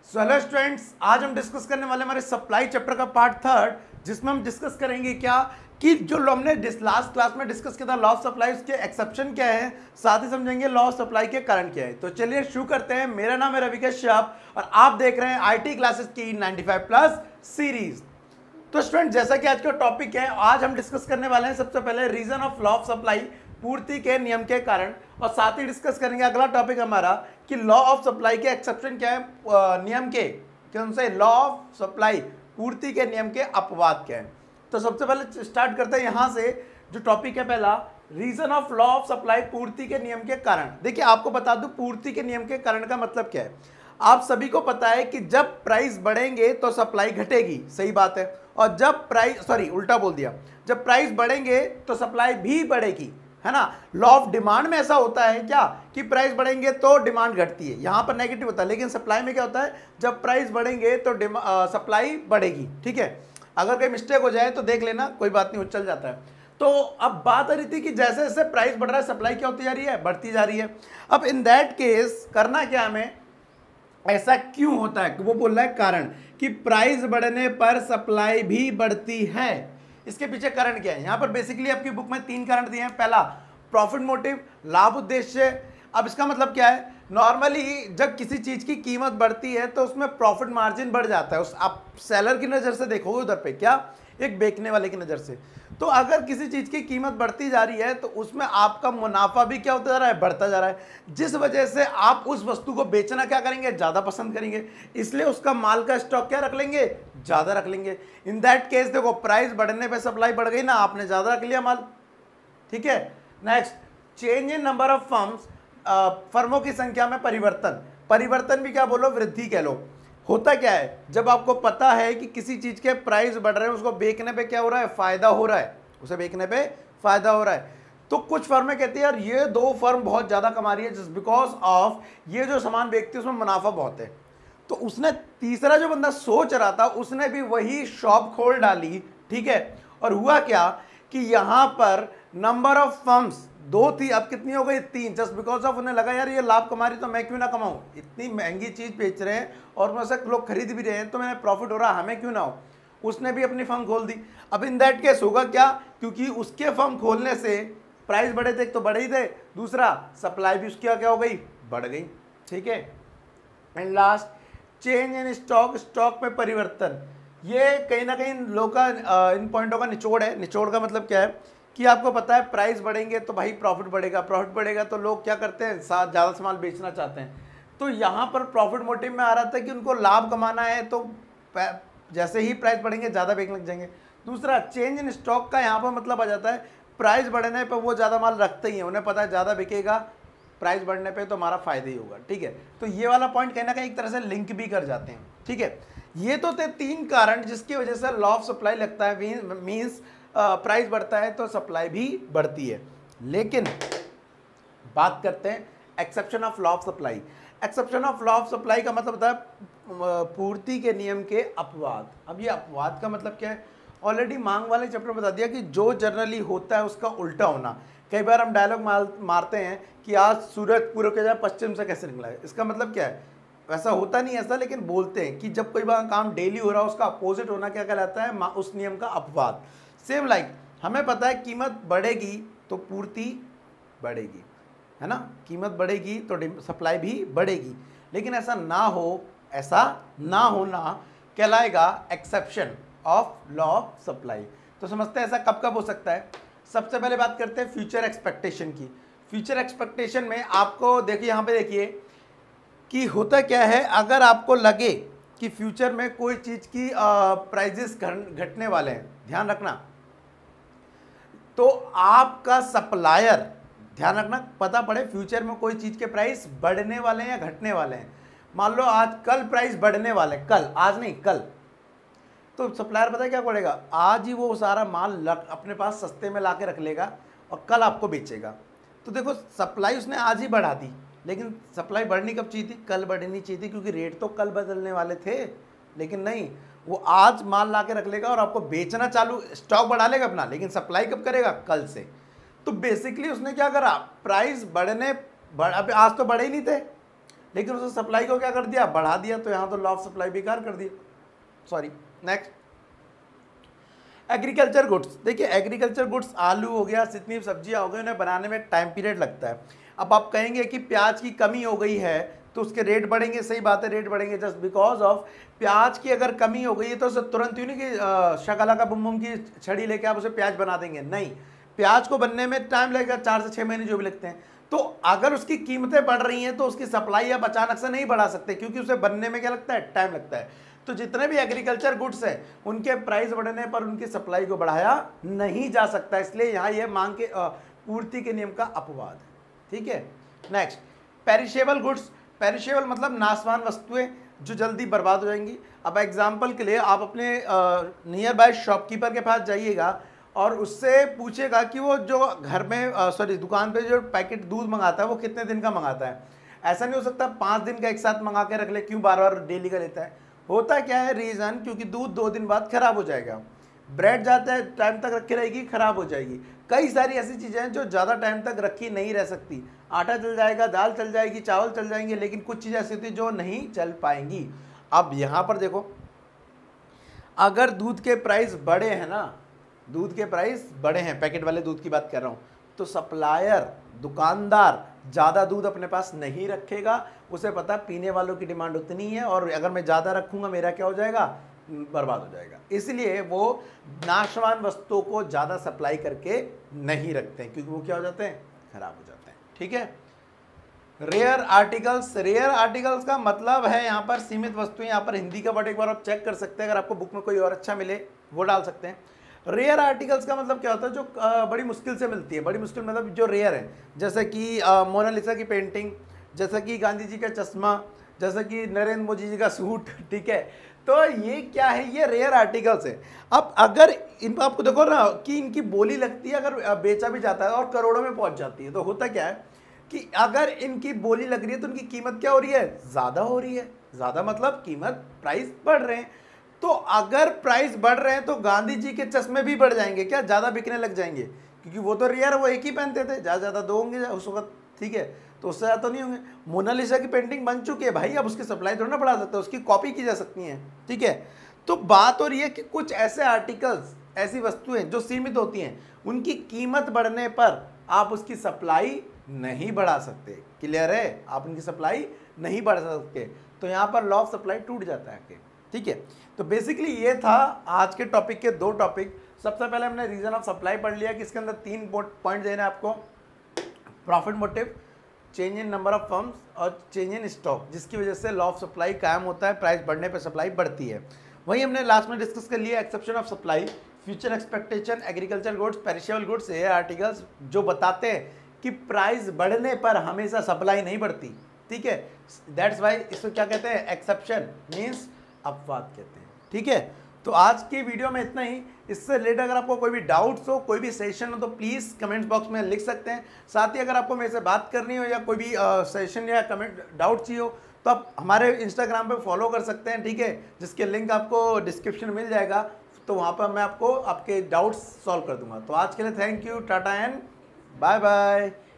Hello students, आज हम discuss करने वाले हमारे सप्लाई चैप्टर का पार्ट थर्ड, जिसमें हम डिस्कस करेंगे क्या कि जो हमने लास्ट क्लास में डिस्कस किया था लॉ ऑफ सप्लाई, उसके एक्सेप्शन क्या है, साथ ही समझेंगे लॉ ऑफ सप्लाई के कारण क्या है। तो चलिए शुरू करते हैं। मेरा नाम है रवि कश्यप और आप देख रहे हैं आईटी क्लासेस की 95 प्लस सीरीज। तो स्टूडेंट, जैसा कि आज का टॉपिक है, आज हम डिस्कस करने वाले हैं सबसे पहले reason of law of supply, पूर्ति के नियम के कारण, और साथ ही डिस्कस करेंगे अगला टॉपिक हमारा कि लॉ ऑफ सप्लाई के एक्सेप्शन क्या है, नियम के कौन से, लॉ ऑफ सप्लाई पूर्ति के नियम के अपवाद क्या है। तो सबसे पहले स्टार्ट करते हैं यहां से। जो टॉपिक है पहला, reason of law of supply, पूर्ति के नियम के कारण। देखिए आपको बता दूं पूर्ति के नियम के कारण का मतलब क्या है। आप सभी को पता है कि जब प्राइस बढ़ेंगे तो सप्लाई घटेगी, सही बात है। और जब प्राइस उल्टा बोल दिया, जब प्राइस बढ़ेंगे तो सप्लाई भी बढ़ेगी, है ना। लॉ ऑफ डिमांड में ऐसा होता है क्या कि प्राइस बढ़ेंगे तो डिमांड घटती है, यहां पर नेगेटिव होता है, लेकिन सप्लाई में क्या होता है, जब प्राइस बढ़ेंगे तो सप्लाई बढ़ेगी। ठीक है, अगर कोई मिस्टेक हो जाए तो देख लेना, कोई बात नहीं, चल जाता है। तो अब बात आ रही थी कि जैसे जैसे प्राइस बढ़ रहा है सप्लाई क्या होती जा रही है, बढ़ती जा रही है। अब इन दैट केस करना क्या हमें, ऐसा क्यों होता है, वो बोल रहा है कारण कि प्राइस बढ़ने पर सप्लाई भी बढ़ती है। इसके पीछे कारण क्या है, यहां पर बेसिकली आपकी बुक में 3 कारण दिए हैं। पहला प्रॉफिट मोटिव, लाभ उद्देश्य। अब इसका मतलब क्या है, नॉर्मली जब किसी चीज की कीमत बढ़ती है तो उसमें प्रॉफिट मार्जिन बढ़ जाता है। उस आप सेलर की नजर से देखोगे उधर पे, क्या एक बेचने वाले की नजर से। तो अगर किसी चीज की कीमत बढ़ती जा रही है तो उसमें आपका मुनाफा भी क्या होता जा रहा है, बढ़ता जा रहा है, जिस वजह से आप उस वस्तु को बेचना क्या करेंगे, ज्यादा पसंद करेंगे, इसलिए उसका माल का स्टॉक क्या रख लेंगे, ज्यादा रख लेंगे। इन दैट केस देखो, प्राइस बढ़ने पे सप्लाई बढ़ गई ना, आपने ज्यादा रख लिया माल। ठीक है, next, change in number of firms, फर्मों की संख्या में परिवर्तन। परिवर्तन भी क्या बोलो, वृद्धि कह लो। होता क्या है, जब आपको पता है कि किसी चीज के प्राइस बढ़ रहे हैं, उसको बेचने पे क्या हो रहा है, फायदा हो रहा है, उसे बेचने पे फायदा हो रहा है, तो कुछ फर्में कहती है यार ये 2 फर्म बहुत ज्यादा कमा रही है, जस्ट बिकॉज ऑफ ये जो सामान बेचती है उसमें मुनाफा बहुत है। तो उसने, तीसरा जो बंदा सोच रहा था, उसने भी वही शॉप खोल डाली। ठीक है, और हुआ क्या कि यहां पर नंबर ऑफ फर्म्स 2 थी, अब कितनी हो गई, 3, जस्ट बिकॉज ऑफ उन्हें लगा यार ये लाभ कमा रही तो मैं क्यों ना कमाऊं, इतनी महंगी चीज बेच रहे हैं और मुझसे लोग खरीद भी रहे हैं तो मैंने प्रॉफिट हो रहा, हमें क्यों ना हो। उसने भी अपनी फर्म खोल दी। अब इन दैट केस होगा क्या, क्योंकि उसके फर्म खोलने से प्राइस बढ़े थे, तो बढ़े ही थे, दूसरा सप्लाई भी उसकी क्या हो गई, बढ़ गई। ठीक है, and last, change in stock, stock में परिवर्तन। ये कहीं ना कहीं लोग का इन पॉइंटों का निचोड़ है। निचोड़ का मतलब क्या है कि आपको पता है प्राइस बढ़ेंगे तो भाई प्रॉफिट बढ़ेगा, प्रॉफिट बढ़ेगा तो लोग क्या करते हैं, ज़्यादा सामान बेचना चाहते हैं। तो यहाँ पर प्रॉफिट मोटिव में आ रहा था कि उनको लाभ कमाना है, तो जैसे ही प्राइस बढ़ेंगे ज़्यादा बेचने लग जाएंगे। दूसरा, चेंज इन स्टॉक का यहाँ पर मतलब आ जाता है प्राइस बढ़ने पर वो ज़्यादा माल रखते ही हैं, उन्हें पता है ज़्यादा बिकेगा, प्राइस बढ़ने पे तो हमारा फायदा ही होगा। ठीक है, तो ये वाला पॉइंट कहीं ना कहीं एक तरह से लिंक भी कर जाते हैं। ठीक है, ये तो थे 3 कारण जिसकी वजह से लॉ ऑफ सप्लाई लगता है, मींस प्राइस बढ़ता है तो सप्लाई भी बढ़ती है। लेकिन बात करते हैं exception of law of supply. Exception of law of supply का मतलब होता है पूर्ति के नियम के अपवाद। अब ये अपवाद का मतलब क्या है, ऑलरेडी मांग वाले चैप्टर बता दिया कि जो जनरली होता है उसका उल्टा होना। कई बार हम डायलॉग मारते हैं कि आज सूरज पूर्व के जाए पश्चिम से कैसे निकला है, इसका मतलब क्या है, वैसा होता नहीं ऐसा, लेकिन बोलते हैं कि जब कोई बार काम डेली हो रहा है उसका अपोजिट होना क्या कहलाता है, उस नियम का अपवाद। सेम लाइक हमें पता है कीमत बढ़ेगी तो पूर्ति बढ़ेगी, है ना, कीमत बढ़ेगी तो सप्लाई भी बढ़ेगी, लेकिन ऐसा ना हो, ऐसा ना होना कहलाएगा exception of law of supply. तो समझते हैं ऐसा कब कब हो सकता है। सबसे पहले बात करते हैं फ्यूचर एक्सपेक्टेशन की। फ्यूचर एक्सपेक्टेशन में आपको देखिए, यहाँ पे देखिए कि होता क्या है, अगर आपको लगे कि फ्यूचर में कोई चीज़ की प्राइजेस घटने वाले हैं, ध्यान रखना, तो आपका सप्लायर, ध्यान रखना, पता पड़े फ्यूचर में कोई चीज़ के प्राइस बढ़ने वाले हैं या घटने वाले हैं। मान लो आज कल प्राइस बढ़ने वाले, कल, आज नहीं कल, तो सप्लायर पता है क्या करेगा, आज ही वो सारा माल अपने पास सस्ते में ला के रख लेगा और कल आपको बेचेगा। तो देखो सप्लाई उसने आज ही बढ़ा दी, लेकिन सप्लाई बढ़नी कब चाहिए थी, कल बढ़नी चाहिए थी, क्योंकि रेट तो कल बदलने वाले थे, लेकिन नहीं, वो आज माल ला के रख लेगा और आपको बेचना चालू, स्टॉक बढ़ा लेगा अपना, लेकिन सप्लाई कब करेगा, कल से। तो बेसिकली उसने क्या करा, प्राइस बढ़ने अब आज तो बढ़े ही नहीं थे, लेकिन उसने सप्लाई को क्या कर दिया, बढ़ा दिया, तो यहाँ तो लॉ ऑफ सप्लाई बेकार कर दिया, सॉरी। Next, agriculture goods. देखिए एग्रीकल्चर गुड्स, आलू हो गया, जितनी सब्जियां हो गई, उन्हें बनाने में टाइम पीरियड लगता है। अब आप कहेंगे कि प्याज की कमी हो गई है तो उसके रेट बढ़ेंगे, सही बात है, रेट बढ़ेंगे जस्ट बिकॉज ऑफ प्याज की अगर कमी हो गई है तो उसे तुरंत ही नहीं कि शकला का बुम बुम की छड़ी लेके आप उसे प्याज बना देंगे, नहीं, प्याज को बनने में टाइम लगेगा, 4 से 6 महीने जो भी लगते हैं। तो अगर उसकी कीमतें बढ़ रही हैं तो उसकी सप्लाई आप अचानक से नहीं बढ़ा सकते, क्योंकि उसे बनने में क्या लगता है, टाइम लगता है। तो जितने भी एग्रीकल्चर गुड्स हैं उनके प्राइस बढ़ने पर उनकी सप्लाई को बढ़ाया नहीं जा सकता, इसलिए यहाँ ये मांग के पूर्ति के नियम का अपवाद है, ठीक है। Next, perishable goods. पेरिशेबल मतलब नाशवान वस्तुएं जो जल्दी बर्बाद हो जाएंगी। अब एग्जाम्पल के लिए आप अपने नियर बाय शॉपकीपर के पास जाइएगा और उससे पूछेगा कि वो जो घर में सॉरी दुकान पे जो पैकेट दूध मंगाता है वो कितने दिन का मंगाता है। ऐसा नहीं हो सकता 5 दिन का एक साथ मंगा के रख ले, क्यों बार बार डेली का लेता है। होता क्या है रीज़न, क्योंकि दूध 2 दिन बाद खराब हो जाएगा, ब्रेड ज़्यादा टाइम तक रखी रहेगी खराब हो जाएगी, कई सारी ऐसी चीज़ें हैं जो ज़्यादा टाइम तक रखी नहीं रह सकती। आटा चल जाएगा, दाल चल जाएगी, चावल चल जाएंगे, लेकिन कुछ चीज़ें ऐसी होती जो नहीं चल पाएंगी। अब यहाँ पर देखो, अगर दूध के प्राइस बढ़े हैं ना, दूध के प्राइस बढ़े हैं, पैकेट वाले दूध की बात कर रहा हूँ, तो सप्लायर दुकानदार ज़्यादा दूध अपने पास नहीं रखेगा, उसे पता पीने वालों की डिमांड उतनी है और अगर मैं ज़्यादा रखूँगा मेरा क्या हो जाएगा, बर्बाद हो जाएगा। इसलिए वो नाशवान वस्तुओं को ज़्यादा सप्लाई करके नहीं रखते हैं, क्योंकि वो क्या हो जाते हैं, खराब हो जाते हैं, ठीक है। Rare articles. रेयर आर्टिकल्स का मतलब है यहाँ पर सीमित वस्तुएं। यहाँ पर हिंदी का वर्ड एक बार आप चेक कर सकते हैं, अगर आपको बुक में कोई और अच्छा मिले वो डाल सकते हैं। रेयर आर्टिकल्स का मतलब क्या होता है, जो बड़ी मुश्किल से मिलती है, बड़ी मुश्किल मतलब जो रेयर है, जैसे कि मोनालिसा की पेंटिंग, जैसा कि गांधी जी का चश्मा, जैसा कि नरेंद्र मोदी जी का सूट, ठीक है। तो ये क्या है, ये रेयर आर्टिकल्स है। अब अगर इन पर आपको देखो ना कि इनकी बोली लगती है, अगर बेचा भी जाता है और करोड़ों में पहुंच जाती है, तो होता क्या है कि अगर इनकी बोली लग रही है तो उनकी कीमत क्या हो रही है, ज़्यादा हो रही है। ज़्यादा मतलब कीमत, प्राइस बढ़ रहे हैं। तो अगर प्राइस बढ़ रहे हैं तो गांधी जी के चश्मे भी बढ़ जाएंगे, क्या ज़्यादा बिकने लग जाएंगे, क्योंकि वो तो रेयर, वो एक ही पहनते थे, ज़्यादा 2 होंगे उस वक्त, ठीक है, तो उससे ज़्यादा तो नहीं होंगे। मोनालिसा की पेंटिंग बन चुकी है भाई, अब उसकी सप्लाई थोड़ा ना बढ़ा सकते, उसकी कॉपी की जा सकती है, ठीक है। तो बात हो रही है कि कुछ ऐसे आर्टिकल्स, ऐसी वस्तुएं जो सीमित होती हैं, उनकी कीमत बढ़ने पर आप उसकी सप्लाई नहीं बढ़ा सकते। क्लियर है, आप उनकी सप्लाई नहीं बढ़ा सकते, तो यहाँ पर लॉ ऑफ सप्लाई टूट जाता है, ठीक है। तो बेसिकली ये था आज के टॉपिक के 2 टॉपिक। सबसे पहले हमने रीजन ऑफ सप्लाई पढ़ लिया कि इसके अंदर 3 पॉइंट देना है आपको, profit motive, change in number of firms और चेंज इन स्टॉक, जिसकी वजह से लॉ ऑफ सप्लाई कायम होता है, प्राइस बढ़ने पर सप्लाई बढ़ती है। वही हमने लास्ट में डिस्कस कर लिया exception of supply, future expectation, agriculture goods, perishable goods, ये आर्टिकल्स जो बताते हैं कि प्राइस बढ़ने पर हमेशा सप्लाई नहीं बढ़ती, ठीक है। दैट्स वाई इसको क्या कहते हैं, एक्सेप्शन मीन्स अपवाद कहते हैं, ठीक है। तो आज की वीडियो में इतना ही। इससे रिलेटेड अगर आपको कोई भी डाउट्स हो, कोई भी सेशन हो, तो प्लीज़ कमेंट्स बॉक्स में लिख सकते हैं। साथ ही अगर आपको मेरे से बात करनी हो या कोई भी सेशन या कमेंट डाउट चाहिए हो तो आप हमारे इंस्टाग्राम पे फॉलो कर सकते हैं, ठीक है, जिसके लिंक आपको डिस्क्रिप्शन मिल जाएगा। तो वहाँ पर मैं आपको आपके डाउट्स सॉल्व कर दूंगा। तो आज के लिए thank you, tata and bye bye.